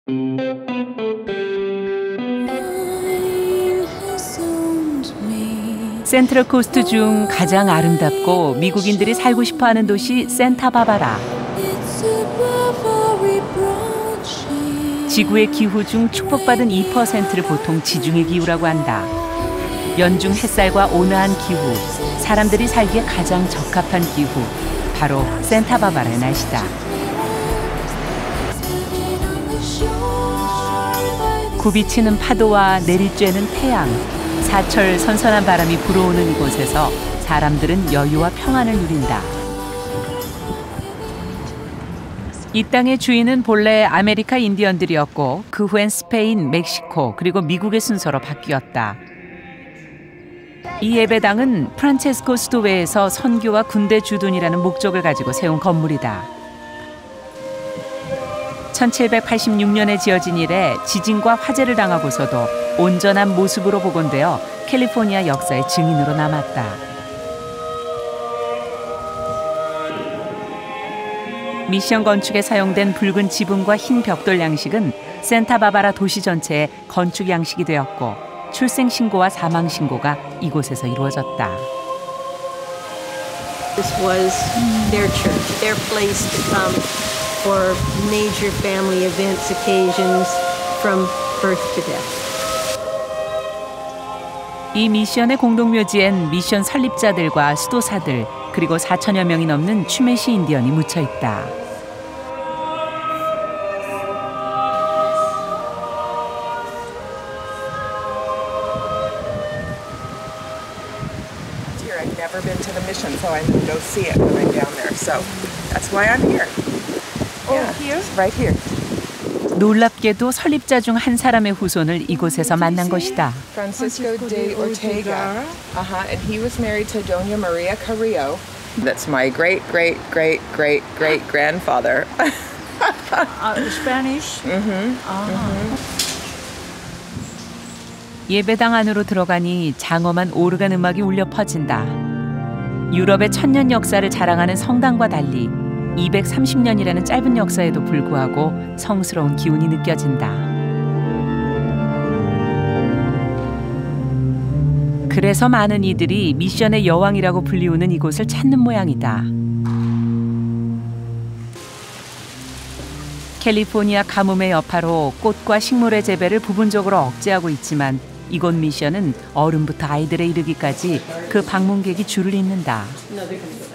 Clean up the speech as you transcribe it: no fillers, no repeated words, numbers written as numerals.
센트럴 코스트 중 가장 아름답고 미국인들이 살고 싶어하는 도시 산타바바라. 지구의 기후 중 축복받은 2%를 보통 지중해 기후라고 한다. 연중 햇살과 온화한 기후, 사람들이 살기에 가장 적합한 기후, 바로 산타바바라의 날씨다. 굽이치는 파도와 내리쬐는 태양, 사철 선선한 바람이 불어오는 이곳에서 사람들은 여유와 평안을 누린다. 이 땅의 주인은 본래 아메리카 인디언들이었고 그 후엔 스페인, 멕시코 그리고 미국의 순서로 바뀌었다. 이 예배당은 프란체스코 수도회에서 선교와 군대 주둔이라는 목적을 가지고 세운 건물이다. 1786년에 지어진 이래 지진과 화재를 당하고서도 온전한 모습으로 복원되어 캘리포니아 역사의 증인으로 남았다. 미션 건축에 사용된 붉은 지붕과 흰 벽돌 양식은 산타바바라 도시 전체의 건축 양식이 되었고 출생 신고와 사망 신고가 이곳에서 이루어졌다. This was their church, their place to come for major family events, occasions, from birth to death. 이 미션의 공동묘지엔 미션 설립자들과 수도사들 그리고 4천여 명이 넘는 추메시 인디언이 묻혀 있다. I've never been to the mission, so I can go see it when I'm down there. So that's why I'm here. Oh, here? Right here. 놀랍게도 설립자 중 한 사람의 후손을 이곳에서 만난 것이다. Francisco de Ortega. And he was married to Doña Maria Carrillo. That's my great grandfather. Spanish? 예배당 안으로 들어가니 장엄한 오르간 음악이 울려 퍼진다. 유럽의 천년 역사를 자랑하는 성당과 달리 230년이라는 짧은 역사에도 불구하고 성스러운 기운이 느껴진다. 그래서 많은 이들이 미션의 여왕이라고 불리우는 이곳을 찾는 모양이다. 캘리포니아 가뭄의 여파로 꽃과 식물의 재배를 부분적으로 억제하고 있지만 이곳 미션은 어른부터 아이들에 이르기까지 그 방문객이 줄을 잇는다.